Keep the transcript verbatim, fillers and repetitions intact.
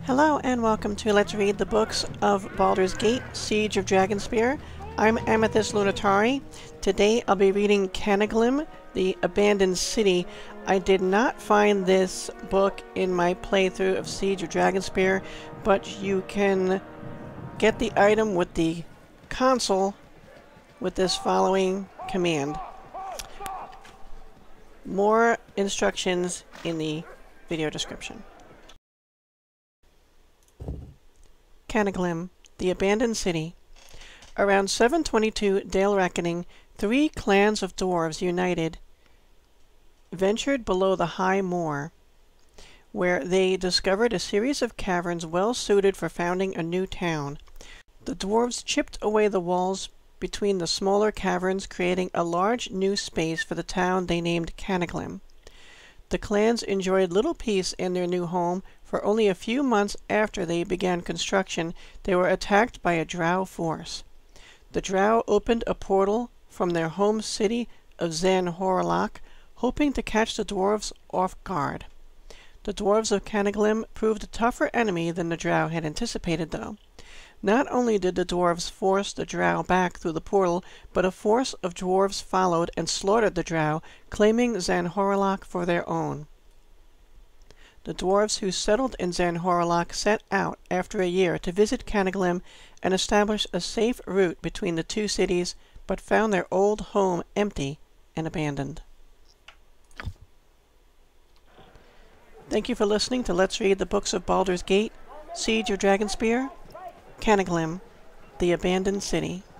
Hello and welcome to Let's Read the Books of Baldur's Gate, Siege of Dragonspear. I'm Amethyst Lunatari. Today I'll be reading Kanaglym, the Abandoned City. I did not find this book in my playthrough of Siege of Dragonspear, but you can get the item with the console with this following command. More instructions in the video description. Kanaglym, the Abandoned City. Around seven twenty-two Dale Reckoning, three clans of dwarves united ventured below the high moor, where they discovered a series of caverns well suited for founding a new town. The dwarves chipped away the walls between the smaller caverns, creating a large new space for the town they named Kanaglym. The clans enjoyed little peace in their new home, for only a few months after they began construction, they were attacked by a drow force. The drow opened a portal from their home city of Zanhorlok, hoping to catch the dwarves off guard. The dwarves of Kanaglym proved a tougher enemy than the drow had anticipated, though. Not only did the dwarves force the drow back through the portal, but a force of dwarves followed and slaughtered the drow, claiming Zanhorlok for their own. The dwarves who settled in Zanhorlok set out after a year to visit Kanaglym and establish a safe route between the two cities, but found their old home empty and abandoned. Thank you for listening to Let's Read the Books of Baldur's Gate, Siege of Dragonspear, Kanaglym, the Abandoned City.